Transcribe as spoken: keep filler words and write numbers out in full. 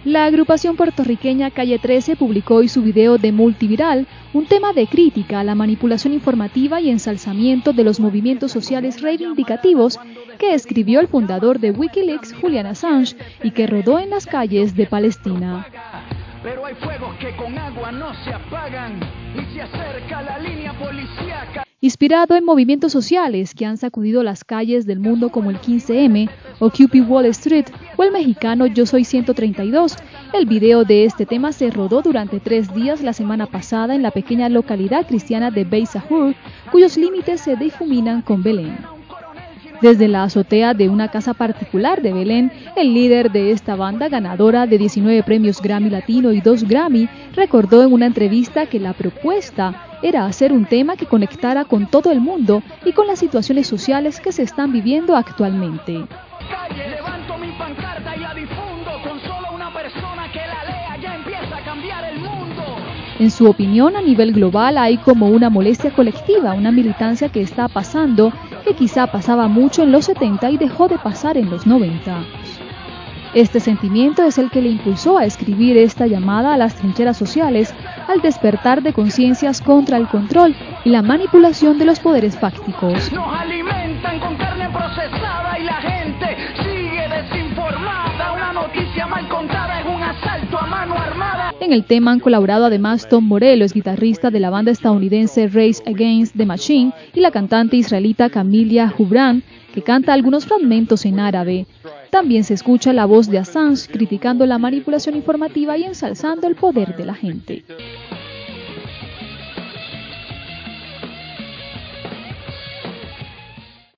La agrupación puertorriqueña Calle trece publicó hoy su video de Multiviral, un tema de crítica a la manipulación informativa y ensalzamiento de los movimientos sociales reivindicativos que escribió el fundador de Wikileaks, Julian Assange, y que rodó en las calles de Palestina. Pero hay fuegos que con agua no se apagan y se acerca la línea policíaca. Inspirado en movimientos sociales que han sacudido las calles del mundo como el quince eme, Occupy Wall Street o el mexicano Yo Soy ciento treinta y dos, el video de este tema se rodó durante tres días la semana pasada en la pequeña localidad cristiana de Beit Sahur, cuyos límites se difuminan con Belén. Desde la azotea de una casa particular de Belén, el líder de esta banda, ganadora de diecinueve premios Grammy Latino y dos Grammy, recordó en una entrevista que la propuesta era hacer un tema que conectara con todo el mundo y con las situaciones sociales que se están viviendo actualmente. Levanto mi pancarta y la difundo, con solo una persona que la lea ya empieza a cambiar el mundo. En su opinión, a nivel global hay como una molestia colectiva, una militancia que está pasando, que quizá pasaba mucho en los setenta y dejó de pasar en los noventa. Este sentimiento es el que le impulsó a escribir esta llamada a las trincheras sociales, al despertar de conciencias contra el control y la manipulación de los poderes fácticos. Nos alimentan con carne procesada y la gente sigue desinformada. Una noticia mal contada es un asalto a mano armada. En el tema han colaborado además Tom Morello, es guitarrista de la banda estadounidense Rage Against the Machine, y la cantante israelita Camilia Jubran, que canta algunos fragmentos en árabe. También se escucha la voz de Assange criticando la manipulación informativa y ensalzando el poder de la gente.